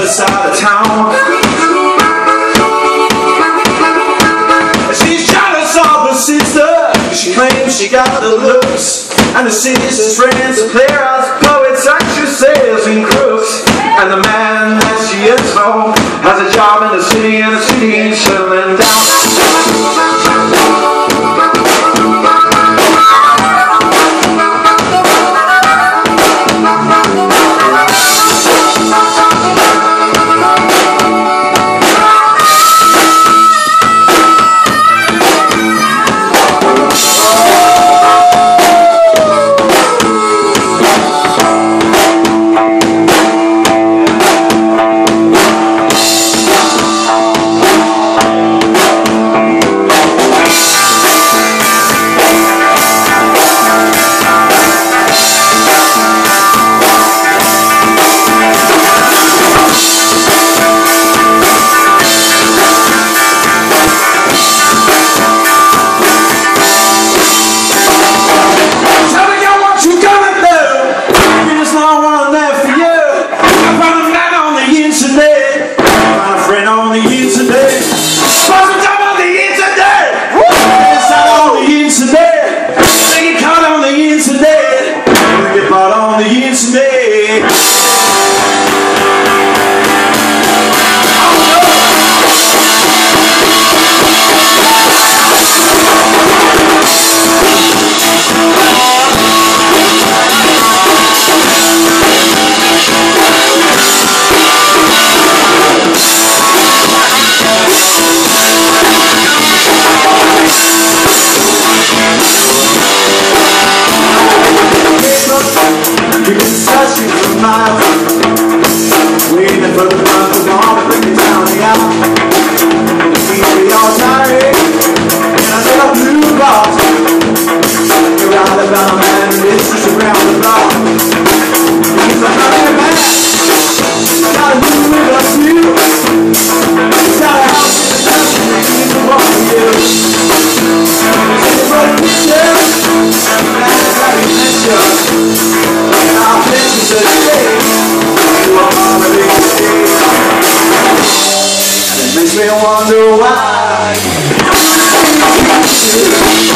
other side of town. She's jealous of her sister. She claims she got the looks, and the sister's friends are players, poets, actresses, and crooks. And the man that she is for has a job in the city, and the city ain't settling down. Waiting for the month of all to bring me down the aisle. We all tired, and I said a blue box. You're right about a man, and it's just around the block. He's a honey man, got a new with us too. He's got a house in the country, and he's the one for you. He's a brother picture, that's how he met you. And I'll bet you today. Makes me wonder why.